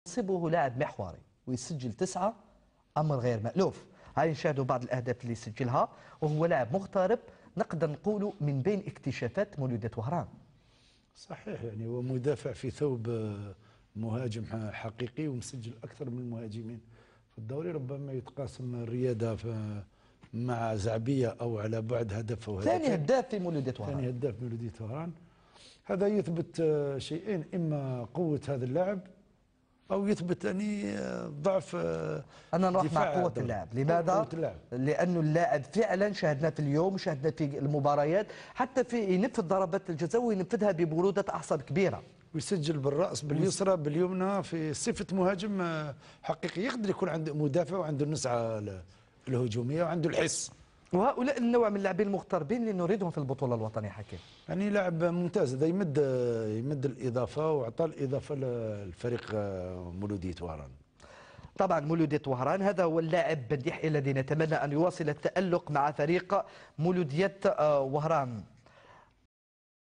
منصبه لاعب محوري ويسجل 9 أمر غير مألوف. هاي نشاهدوا بعض الأهداف اللي سجلها، وهو لاعب مغترب نقدر نقولوا من بين اكتشافات مولودية وهران. صحيح، يعني هو مدافع في ثوب مهاجم حقيقي ومسجل أكثر من المهاجمين في الدوري. ربما يتقاسم الرياضة مع زعبية أو على بعد هدف أو هدفين. ثاني هداف في مولودية وهران. ثاني هداف في مولودية وهران. هذا يثبت شيئين، إما قوة هذا اللاعب أو يثبت أني ضعف. أنا نروح مع قوة اللاعب. لماذا؟ قوة اللاعب. لأنه اللاعب فعلا شاهدناه في اليوم وشاهدناه في المباريات، حتى في ينفذ ضربات الجزاء وينفذها ببرودة أعصاب كبيرة، ويسجل بالرأس باليسرى باليمنى في صفة مهاجم حقيقي. يقدر يكون عنده مدافع وعنده النسعة الهجومية وعنده الحس. وهؤلاء النوع من اللاعبين المغتربين اللي نريدهم في البطولة الوطنية. حكيم يعني لاعب ممتاز، هذا يمد الإضافة وأعطى الإضافة للفريق مولودية وهران. طبعا مولودية وهران هذا هو اللاعب بديح الذي نتمنى أن يواصل التألق مع فريق مولودية وهران.